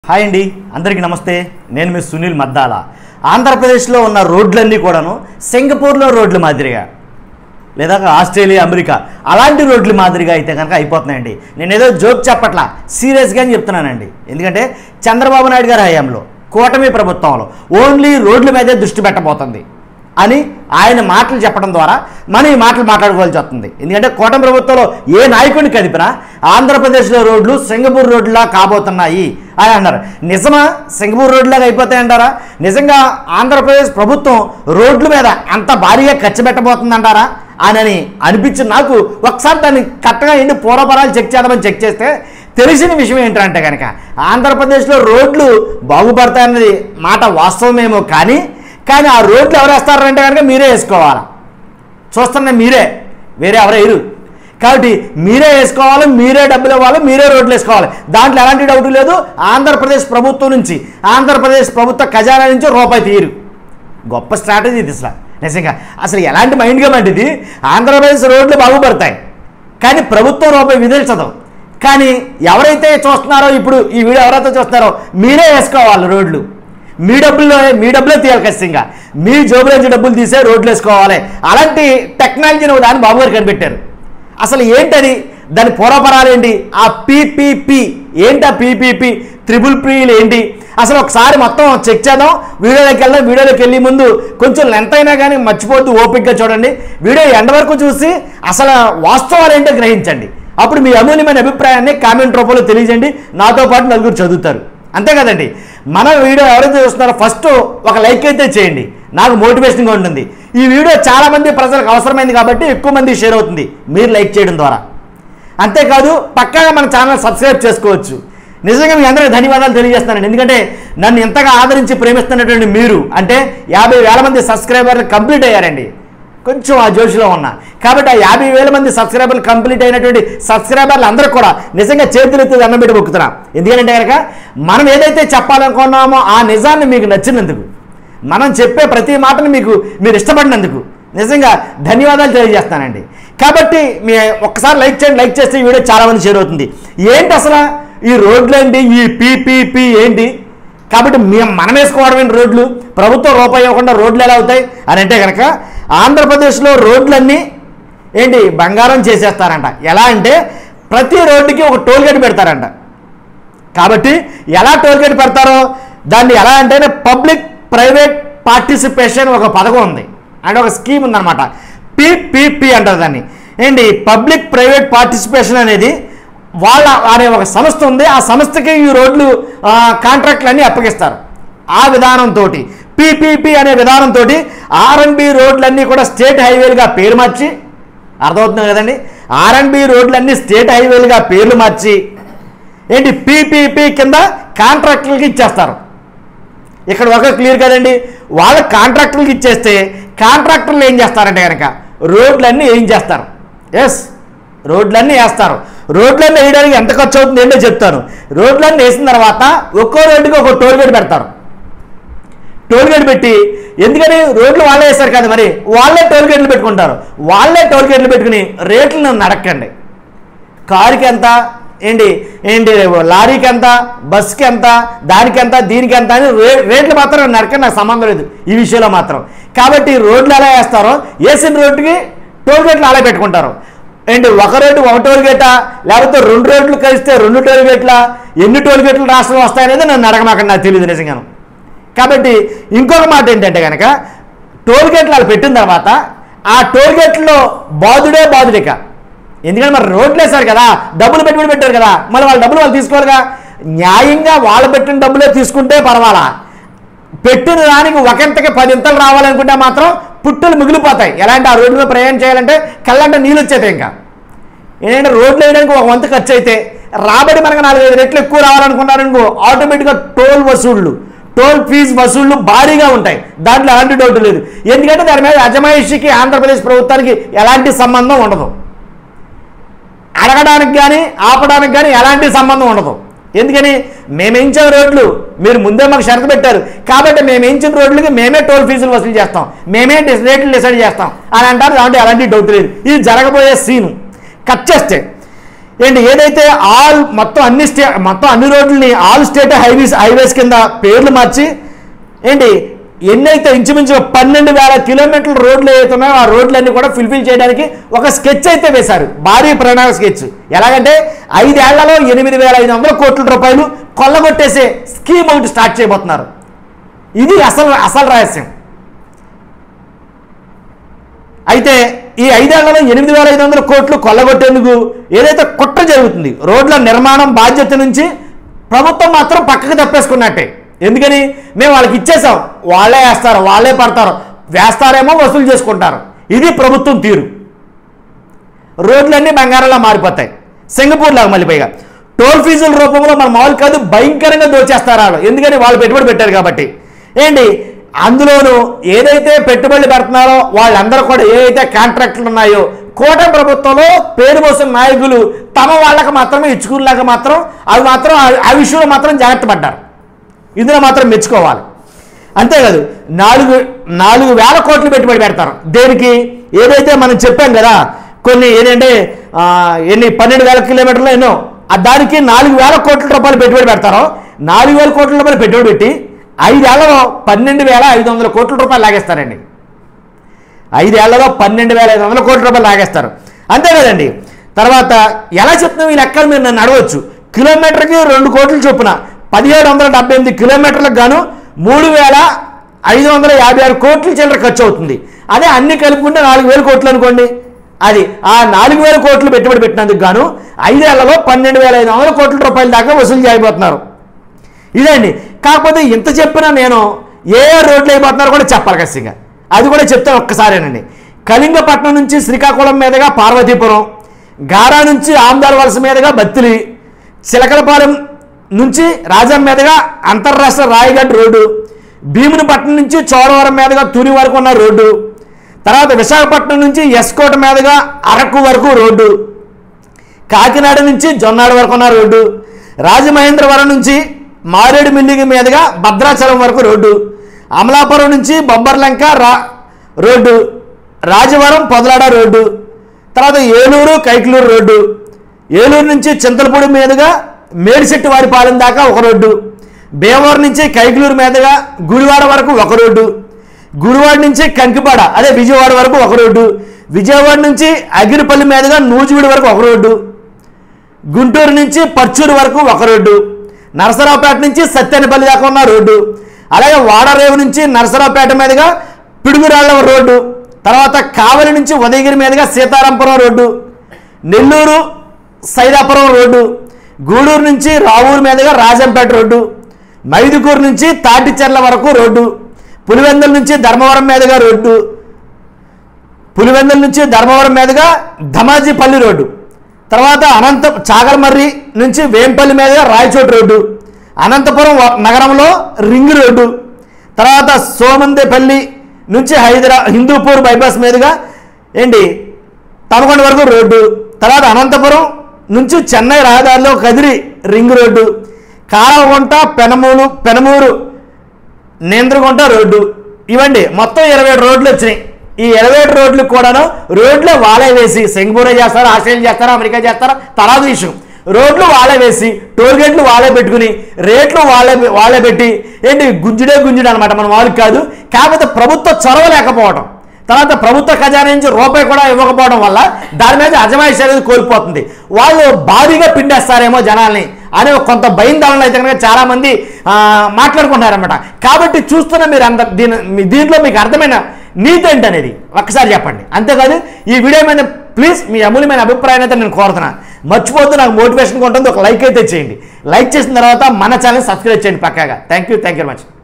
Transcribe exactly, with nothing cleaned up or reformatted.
Hi అండి, అందరికీ నమస్తే. నేను మీ సునీల్ మద్దాల. ఆంధ్రప్రదేశ్లో ఉన్న రోడ్లన్నీ కూడాను సింగపూర్లో రోడ్ల మాదిరిగా లేదా ఆస్ట్రేలియా, అమెరికా అలాంటి రోడ్ల మాదిరిగా అయితే కనుక అయిపోతున్నాయండి. నేను ఏదో జోక్ చెప్పట్లా, సీరియస్గా అని చెప్తున్నానండి. ఎందుకంటే చంద్రబాబు నాయుడు గారి హయాంలో కూటమి ప్రభుత్వంలో ఓన్లీ రోడ్ల మీదే దృష్టి పెట్టబోతుంది అని ఆయన మాటలు చెప్పడం ద్వారా మనం ఈ మాటలు మాట్లాడుకోవాల్సి వస్తుంది. ఎందుకంటే కూటమి ప్రభుత్వంలో ఏ నాయకుడిని కదిపినా ఆంధ్రప్రదేశ్లో రోడ్లు సింగపూర్ రోడ్లా కాబోతున్నాయి అని అన్నారు. నిజమా సింగపూర్ రోడ్లాగా అయిపోతాయంటారా? నిజంగా ఆంధ్రప్రదేశ్ ప్రభుత్వం రోడ్ల మీద అంత భారీగా ఖర్చు పెట్టబోతుందంటారా అని అనిపించి నాకు ఒకసారి దాన్ని కరెక్ట్గా ఏంటి పూర్వపరాలు చెక్ చేద్దామని చెక్ చేస్తే తెలిసిన విషయం ఏంటంటే కనుక ఆంధ్రప్రదేశ్లో రోడ్లు బాగుపడతాయన్నది మాట వాస్తవమేమో, కానీ కానీ ఆ రోడ్లు ఎవరు వేస్తారంటే కనుక మీరే వేసుకోవాలా. చూస్తున్నా మీరే, వేరే ఎవరు వేయరు. కాబట్టి మీరే వేసుకోవాలి, మీరే డబ్బులు ఇవ్వాలి, మీరే రోడ్లు వేసుకోవాలి. దాంట్లో ఎలాంటి డౌట్ లేదు. ఆంధ్రప్రదేశ్ ప్రభుత్వం నుంచి, ఆంధ్రప్రదేశ్ ప్రభుత్వ ఖజానా నుంచి రూపాయి తీయరు. గొప్ప స్ట్రాటజీ ఇది. అసలు నిజంగా అసలు ఎలాంటి మైండ్ గేమ్ అంటే ఇది. ఆంధ్రప్రదేశ్ రోడ్లు బాగుపడతాయి కానీ ప్రభుత్వం రూపాయి విధించదు. కానీ ఎవరైతే చూస్తున్నారో, ఇప్పుడు ఈ వీడియో ఎవరైతే చూస్తున్నారో మీరే వేసుకోవాలి రోడ్లు. మీ డబ్బుల్లో మీ డబ్బులే తీయాలి ఖచ్చితంగా. మీ జోబుల నుంచి డబ్బులు తీసే రోడ్లు వేసుకోవాలి. అలాంటి టెక్నాలజీని దాన్ని బాబు గారు కనిపెట్టారు. అసలు ఏంటది, దాని పూర్వపరాలు ఏంటి, ఆ పీపీపీ ఏంటి, ఆ పీపీపీ త్రిబుల్ పీలు ఏంటి, అసలు ఒకసారి మొత్తం చెక్ చేద్దాం. వీడియోలోకి వెళ్దాం. వీడియోలోకి వెళ్ళే ముందు కొంచెం లెంత్ అయినా కానీ మర్చిపోద్దు, ఓపికగా చూడండి. వీడియో ఎండ్ వరకు చూసి అసలు వాస్తవాలు ఏంటో గ్రహించండి. అప్పుడు మీ అమూల్యమైన అభిప్రాయాన్ని కామెంట్ రూపంలో తెలియజేయండి. నాతో పాటు నలుగురు చదువుతారు, అంతే కదండి. మన వీడియో ఎవరైతే చూస్తున్నారో ఫస్ట్ ఒక లైక్ అయితే చేయండి, నాకు మోటివేషన్గా ఉంటుంది. ఈ వీడియో చాలామంది ప్రజలకు అవసరమైంది కాబట్టి ఎక్కువ మంది షేర్ అవుతుంది మీరు లైక్ చేయడం ద్వారా. అంతేకాదు పక్కాగా మన ఛానల్ సబ్స్క్రైబ్ చేసుకోవచ్చు. నిజంగా మీ అందరికీ ధన్యవాదాలు తెలియజేస్తానండి. ఎందుకంటే నన్ను ఎంతగా ఆదరించి ప్రేమిస్తున్నటువంటి మీరు, అంటే యాభై వేల మంది సబ్స్క్రైబర్లు కంప్లీట్ అయ్యారండి. కొంచెం ఆ జోషిలో ఉన్నా కాబట్టి ఆ యాభై వేల మంది సబ్స్క్రైబర్లు కంప్లీట్ అయినటువంటి సబ్స్క్రైబర్లు అందరూ కూడా నిజంగా చేతులెత్తి దండం పెట్టి మొక్కుతున్నాం. ఎందుకంటే కనుక మనం ఏదైతే చెప్పాలనుకున్నామో ఆ నిజాన్ని మీకు నచ్చినందుకు, మనం చెప్పే ప్రతి మాటను మీకు మీరు ఇష్టపడినందుకు నిజంగా ధన్యవాదాలు తెలియజేస్తానండి. కాబట్టి మీ ఒక్కసారి లైక్ చేయండి. లైక్ చేస్తే ఈ వీడియో చాలామంది షేర్ అవుతుంది. ఏంటి అసలు ఈ రోడ్లు ఏంటి, ఈ పీపీపీ ఏంటి? కాబట్టి మేము మనం వేసుకోవడమే రోడ్లు, ప్రభుత్వం రూపాయి ఇవ్వకుండా రోడ్లు ఎలా అవుతాయి అని అంటే కనుక ఆంధ్రప్రదేశ్లో రోడ్లన్నీ ఏంటి బంగారం చేసేస్తారంట. ఎలా అంటే ప్రతి రోడ్డుకి ఒక టోల్ గేట్ పెడతారంట. కాబట్టి ఎలా టోల్ గేట్ పెడతారో దాన్ని ఎలా అంటే పబ్లిక్ ప్రైవేట్ పార్టిసిపేషన్ ఒక పథకం ఉంది, అంటే ఒక స్కీమ్ ఉందన్నమాట. పీపీపీ అంటారు దాన్ని. ఏంటి పబ్లిక్ ప్రైవేట్ పార్టిసిపేషన్ అనేది వాళ్ళ అనే ఒక సంస్థ ఉంది. ఆ సంస్థకి ఈ రోడ్లు కాంట్రాక్ట్లన్నీ అప్పగిస్తారు. ఆ విధానంతో పీపీపీ అనే విధానంతో ఆర్ఎండ్బి రోడ్లన్నీ కూడా స్టేట్ హైవేలుగా పేరు మార్చి, అర్థమవుతుంది కదండి, ఆర్ఎండ్బి రోడ్లన్నీ స్టేట్ హైవేలుగా పేర్లు మార్చి ఏంటి పీపీపీ కింద కాంట్రాక్టులకి ఇచ్చేస్తారు. ఇక్కడ ఒక క్లియర్ కదండి. వాళ్ళ కాంట్రాక్టులకి ఇచ్చేస్తే కాంట్రాక్టర్లు ఏం చేస్తారంటే కనుక రోడ్లన్నీ ఏం చేస్తారు, ఎస్ రోడ్లన్నీ వేస్తారు. రోడ్లన్నీ వేయడానికి ఎంత ఖర్చు అవుతుంది ఏంటో చెప్తాను. రోడ్లన్నీ వేసిన తర్వాత ఒక్కో రోడ్డుకి ఒక టోల్ గేట్ పెడతారు. టోల్ గేట్ పెట్టి, ఎందుకని రోడ్లు వాళ్ళే వేస్తారు కదా, మరి వాళ్ళే టోల్ గేట్లు పెట్టుకుంటారు. వాళ్ళే టోల్ గేట్లు పెట్టుకుని రేట్లను నడకండి. కారుకి ఎంత ఏంటి ఏంటి లారీకి ఎంత, బస్కి ఎంత, దానికి ఎంత, దీనికి ఎంత అని రే రేట్లు మాత్రం నడకండి. నాకు సంబంధం లేదు ఈ విషయంలో మాత్రం. కాబట్టి రోడ్లు ఎలా వేస్తారో వేసిన రోడ్డుకి టోల్ గేట్లు అలా పెట్టుకుంటారు. ఏంటి ఒక రోడ్డు ఒక టోల్ గేటా, లేకపోతే రెండు రోడ్లు కలిస్తే రెండు టోల్ గేట్లా, ఎన్ని టోల్ గేట్లు రాష్ట్రంలో వస్తాయనేది నన్ను అడగమాకండి, నాకు తెలియదు నిజంగాను. కాబట్టి ఇంకొక మాట ఏంటంటే కనుక టోల్ గేట్లు వాళ్ళు పెట్టిన తర్వాత ఆ టోల్ గేట్లో బాధుడే బాధుడిక. ఎందుకంటే మరి రోడ్లు వేశారు కదా, డబ్బులు పెట్టుబడి పెట్టారు కదా, మళ్ళీ వాళ్ళ డబ్బులు వాళ్ళు తీసుకోరుగా. న్యాయంగా వాళ్ళు పెట్టిన డబ్బులే తీసుకుంటే పర్వాలా, పెట్టిన దానికి ఒకంతకి పదింతలు రావాలనుకుంటే మాత్రం పుట్టులు మిగిలిపోతాయి. ఎలాంటి ఆ రోడ్డు మీద ప్రయాణం చేయాలంటే కళ్ళంటే నీళ్ళు వచ్చేతాయి. ఇంకా ఏంటంటే రోడ్లు వేయడానికి ఒక వంతు ఖర్చు అయితే రాబడి మనకు నాలుగైదు రెట్లు ఎక్కువ రావాలనుకున్నారనుకో ఆటోమేటిక్గా టోల్ వసూళ్లు, టోల్ ఫీజు వసూళ్లు భారీగా ఉంటాయి. దాంట్లో ఎలాంటి డౌట్ లేదు. ఎందుకంటే దాని మీద అజమాయిషికి ఆంధ్రప్రదేశ్ ప్రభుత్వానికి ఎలాంటి సంబంధం ఉండదు. అడగడానికి కానీ ఆపడానికి కానీ ఎలాంటి సంబంధం ఉండదు. ఎందుకని మేము వేయించిన రోడ్లు మీరు ముందే మాకు షరతు పెట్టారు కాబట్టి మేము వేయించిన రోడ్లకి మేమే టోల్ ఫీజులు వసూలు చేస్తాం, మేమే రేట్లు డిసైడ్ చేస్తాం అని అంటారు. దాంట్లో ఎలాంటి డౌట్ లేదు. ఇది జరగబోయే సీను కట్ చేస్తే ఏంటి ఏదైతే ఆల్ మొత్తం అన్ని స్టే మొత్తం అన్ని రోడ్లని ఆల్ స్టేట్ హైవేస్ హైవేస్ కింద పేర్లు మార్చి ఏంటి ఎన్నైతే ఇంచుమించు పన్నెండు వేల కిలోమీటర్ల రోడ్లు ఏవైతే ఉన్నాయో ఆ రోడ్లన్నీ కూడా ఫుల్ఫిల్ చేయడానికి ఒక స్కెచ్ అయితే వేశారు, భారీ ప్రణాళిక స్కెచ్. ఎలాగంటే ఐదేళ్లలో ఎనిమిది వేల ఐదు వందల కోట్ల రూపాయలు కొల్లగొట్టేసే స్కీమ్ ఒకటి స్టార్ట్ చేయబోతున్నారు. ఇది అసలు అసలు రహస్యం. అయితే ఈ ఐదేళ్లలో ఎనిమిది వేల ఐదు వందల కోట్లు కొల్లగొట్టేందుకు ఏదైతే కుట్ర జరుగుతుంది, రోడ్ల నిర్మాణం బాధ్యత నుంచి ప్రభుత్వం మాత్రం పక్కకు తప్పేసుకున్నట్టే. ఎందుకని మేము వాళ్ళకి ఇచ్చేసాం, వాళ్ళే వేస్తారు, వాళ్ళే పడతారు, వేస్తారేమో వసూలు చేసుకుంటారు. ఇది ప్రభుత్వం తీరు. రోడ్లన్నీ బంగారంలా మారిపోతాయి. సింగపూర్ లాగా మళ్ళీ పైగా టోల్ ఫీజుల రూపంలో మన మామూలు కాదు భయంకరంగా దోచేస్తారు వాళ్ళు. ఎందుకని వాళ్ళు పెట్టుబడి పెట్టారు కాబట్టి. ఏంటి అందులోనూ ఏదైతే పెట్టుబడులు పెడుతున్నారో వాళ్ళందరూ కూడా ఏదైతే కాంట్రాక్టులు ఉన్నాయో కూటమి ప్రభుత్వంలో పేరు మోసిన నాయకులు తమ వాళ్ళకి మాత్రమే ఇచ్చుకునేలాగా మాత్రం అవి మాత్రం ఆ విషయంలో మాత్రం జాగ్రత్త పడ్డారు. ఇందులో మాత్రం మెచ్చుకోవాలి. అంతేకాదు నాలుగు నాలుగు వేల కోట్లు పెట్టుబడి పెడతారు. దేనికి? ఏదైతే మనం చెప్పాం కదా కొన్ని ఏంటంటే ఎన్ని పన్నెండు వేల కిలోమీటర్లు ఎన్నో దానికి నాలుగు వేల కోట్ల రూపాయలు పెట్టుబడి పెడతారో నాలుగు వేల కోట్ల రూపాయలు పెట్టుబడి పెట్టి ఐదేళ్లలో పన్నెండు వేల ఐదు వందల కోట్ల రూపాయలు లాగేస్తారండి. ఐదేళ్లలో పన్నెండు వేల ఐదు వందల కోట్ల రూపాయలు లాగేస్తారు. అంతే కదండి. తర్వాత ఎలా చెప్తున్నాం ఈ లెక్కలు మీరు నన్ను అడగవచ్చు. కిలోమీటర్కి రెండు కోట్ల చొప్పున పదిహేడు వందల డెబ్బై ఎనిమిది కిలోమీటర్లకు గాను మూడు వేల ఐదు వందల యాభై ఆరు కోట్ల చిల్లర ఖర్చు అవుతుంది. అదే అన్ని కలుపుకుంటే నాలుగు వేల కోట్లు అనుకోండి. అది ఆ నాలుగు వేల కోట్లు పెట్టుబడి పెట్టినందుకు గాను ఐదేళ్లలో పన్నెండు వేల ఐదు వందల కోట్ల రూపాయల దాకా వసూలు చేయబోతున్నారు. ఇదండి. కాకపోతే ఇంత చెప్పినా నేను ఏ ఏ రోడ్లు అయిపోతున్నారో కూడా చెప్పాలి ఖచ్చితంగా. అది కూడా చెప్తాను ఒక్కసారేనండి. కళింగపట్నం నుంచి శ్రీకాకుళం మీదుగా పార్వతీపురం, గారా నుంచి ఆమ్దార్ వలస మీదుగా బత్తిలి, చిలకలపాలెం నుంచి రాజం మీదుగా అంతర్రాష్ట్ర రాయగఢ్ రోడ్డు, భీమునిపట్నం నుంచి చోడవరం మీదుగా తుని వరకు ఉన్న రోడ్డు, తర్వాత విశాఖపట్నం నుంచి ఎస్కోట మీదుగా అరకు వరకు రోడ్డు, కాకినాడ నుంచి జొన్నాడ వరకు ఉన్న రోడ్డు, రాజమహేంద్రవరం నుంచి మారేడుమిల్లి మీదుగా భద్రాచలం వరకు రోడ్డు, అమలాపురం నుంచి బొబ్బర్లంక రా రోడ్డు, రాజవరం పొదలాడ రోడ్డు, తర్వాత ఏలూరు కైకలూరు రోడ్డు, ఏలూరు నుంచి చింతలపూడి మీదుగా మేడిశెట్టి వారిపాలెం దాకా ఒక రోడ్డు, భీమవరం నుంచి కైకలూరు మీదుగా గుడివాడ వరకు ఒక రోడ్డు, గుడివాడ నుంచి కంకిపాడ అదే విజయవాడ వరకు ఒక రోడ్డు, విజయవాడ నుంచి అగిరిపల్లి మీదుగా నూజివీడు వరకు ఒక రోడ్డు, గుంటూరు నుంచి పర్చూరు వరకు ఒక రోడ్డు, నరసరావుపేట నుంచి సత్యనపల్లి దాకా ఉన్న రోడ్డు, అలాగే వాడరేవు నుంచి నరసరావుపేట మీదుగా పిడుగురాళ్ళ రోడ్డు, తర్వాత కావలి నుంచి ఉదయగిరి మీదుగా సీతారాంపురం రోడ్డు, నెల్లూరు సైదాపురం రోడ్డు, గూడూరు నుంచి రావూరు మీదుగా రాజంపేట రోడ్డు, మైదుకూరు నుంచి తాటిచెర్ల వరకు రోడ్డు, పులివెందుల నుంచి ధర్మవరం మీదుగా రోడ్డు, పులివెందుల నుంచి ధర్మవరం మీదుగా ధమాజీపల్లి రోడ్డు, తర్వాత అనంత చాగల్మర్రి నుంచి వేంపల్లి మీదుగా రాయచోటి రోడ్డు, అనంతపురం నగరంలో రింగ్ రోడ్డు, తర్వాత సోమందేపల్లి నుంచి హైదరా హిందూపూర్ బైపాస్ మీదుగా ఏంటి తమకొండ వరకు రోడ్డు, తర్వాత అనంతపురం నుంచి చెన్నై రహదారిలో Kadiri ring road, Kalavagunta Penamuru Penamuru Nendragunta road. ఇవండి మొత్తం ఇరవై ఏడు రోడ్లు వచ్చినాయి. ఈ ఇరవై ఏడు రోడ్లు కూడాను రోడ్లు వాళ్ళే వేసి సింగపూరే చేస్తారా, ఆస్ట్రేలియా చేస్తారా, అమెరికా చేస్తారా తర్వాత విషయం. రోడ్లు వాళ్ళే వేసి టోల్ గేట్లు వాళ్ళే పెట్టుకుని రేట్లు వాళ్ళే వాళ్ళే పెట్టి ఏంటి గుంజుడే గుంజుడు అనమాట. మన వాళ్ళకి కాదు. కాకపోతే ప్రభుత్వ చొరవ లేకపోవడం, తర్వాత ప్రభుత్వ ఖజానా నుంచి రూపాయి కూడా ఇవ్వకపోవడం వల్ల దాని మీద అజమాయిషి అనేది కోల్పోతుంది. వాళ్ళు భారీగా పిండేస్తారేమో జనాల్ని అనే కొంత భయందోళన అయితే కనుక చాలామంది మాట్లాడుకుంటారనమాట. కాబట్టి చూస్తున్న మీరు అంత దీని దీంట్లో మీకు అర్థమైన నీతి ఏంటి అనేది ఒక్కసారి చెప్పండి. అంతేకాదు ఈ వీడియో మీద ప్లీజ్ మీ అమూల్యమైన అభిప్రాయం అయితే నేను కోరుతున్నా. మర్చిపోతూ నాకు మోటివేషన్గా ఉంటుంది. ఒక లైక్ అయితే చేయండి. లైక్ చేసిన తర్వాత మన ఛానల్ సబ్స్క్రైబ్ చేయండి పక్కాగా. Thank you thank you very much.